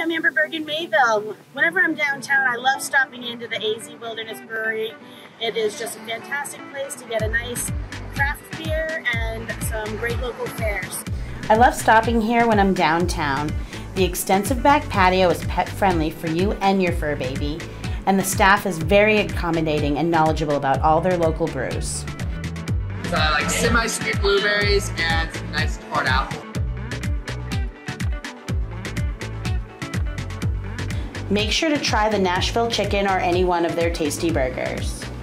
I'm Amber Bergen, Mayville. Whenever I'm downtown, I love stopping into the AZ Wilderness Brewery. It is just a fantastic place to get a nice craft beer and some great local fairs. I love stopping here when I'm downtown. The extensive back patio is pet friendly for you and your fur baby, and the staff is very accommodating and knowledgeable about all their local brews. Like semi-sweet blueberries and nice poured out. Make sure to try the Nashville chicken or any one of their tasty burgers.